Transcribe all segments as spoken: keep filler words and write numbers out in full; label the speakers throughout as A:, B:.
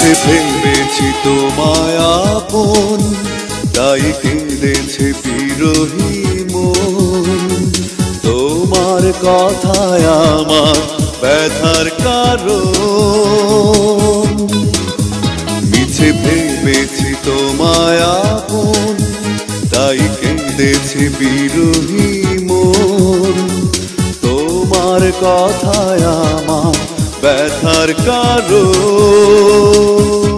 A: মিছে ভেবেছি তোমায় আপন, তাই কেঁদেছে বিরহী মন। তোমার কথায় আমার ব্যথার কারণ। মিছে ভেবেছি তোমায় আপন, তাই কেঁদেছে বিরহী মন। তোমার কথায় আমার ব্যথার কারণ।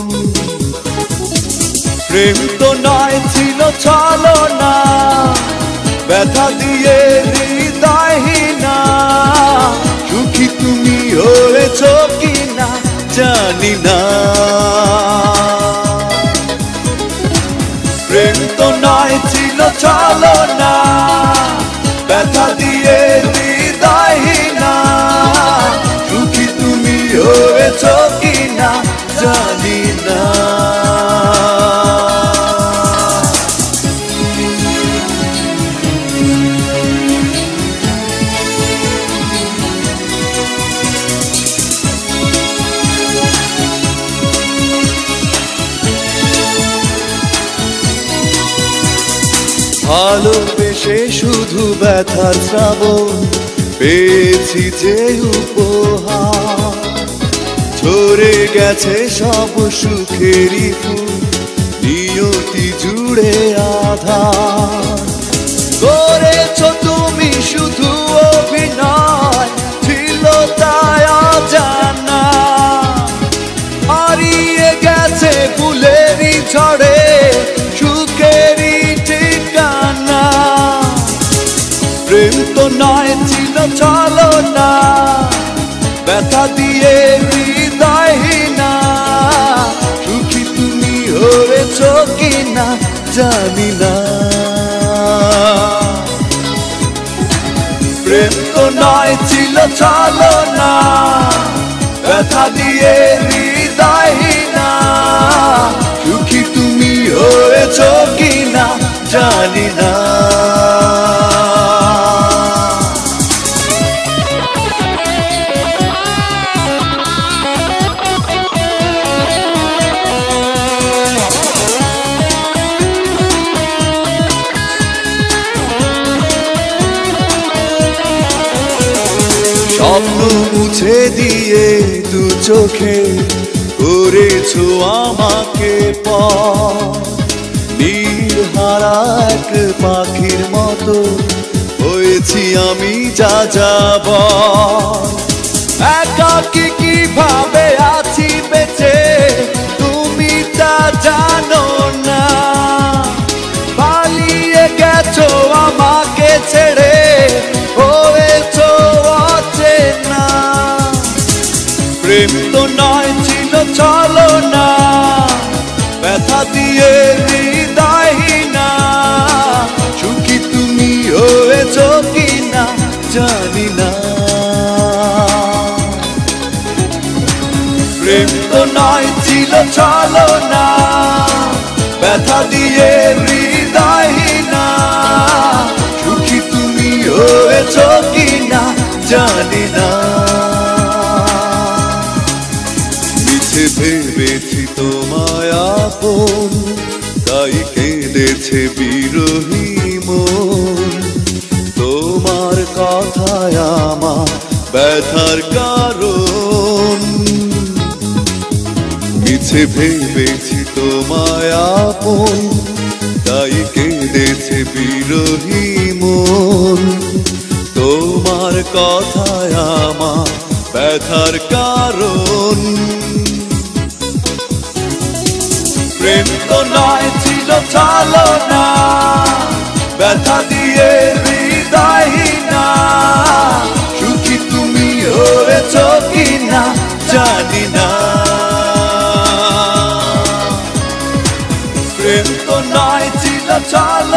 A: প্রেম তো নয় ছিল ছলনা, ব্যথা দিয়ে হৃদয়হীনা। সুখী তুমি হয়েছ কিনা জানি না। প্রেম তো নয় ছিল ছলনা, ব্যথা দিয়ে হৃদয়হীনা। সুখী তুমি হয়েছ কিনা জানি না। ভালোবেসে শুধু ব্যথার শ্রাবণ পেয়েছি যে উপহার। ঝরে গেছে সব সুখেরই ফুল, নিয়তি জুড়ে আধার। করেছ তুমি শুধু অভিনয়, ছিল তাই অজানা। হারিয়ে গেছে ফুলেরই ঝড়ে সুখেরই ঠিকানা। প্রেম তো নয় ছিল ছলনা, ব্যথা দিয়ে হৃদয়হীনা। সুখী তুমি হয়েছ কিনা জানি না। প্রেম তো নয় ছিল ছলনা, ব্যথা দিয়ে হৃদয়হীনা। সুখী তুমি হয়েছ কিনা জানি না। স্বপ্ন মুছে দিয়ে দু চোখে করেছো আমাকে পথ। নীড়হারা এক পাখির মতো হয়েছি আমি যাযাবর। একাকী কিভাবে আছি বেঁচে তুমি তা জানো না। পালিয়ে গেছো আমাকে ছেড়ে, হয়েছো অচেনা। প্রেম তো নয় ছিল ছলনা, ব্যথা দিয়ে হৃদয়হীনা। সুখী তুমি হয়েছ কিনা জানি না। প্রেম তো নয় ছিল ছলনা, ব্যথা দিয়ে হৃদয়হীনা। সুখী তুমি হয়েছ কিনা জানি না। মিছে ভেবেছি তোমায় আপন, তাই কেঁদেছে বিরহী মন। তোমার কথায় আমার ব্যথার কারণ। মিছে ভেবেছি তোমায় আপন, তাই কেঁদেছে বিরহী মন। তোমার কথায় আমার ব্যথার কারণ। প্রেম তো নয় ছিল ছলনা, ব্যথা দিয়ে হৃদয়হীনা। সুখী তুমি হয়েছ কিনা জানি না। প্রেম তো নয় ছিল ছলনা।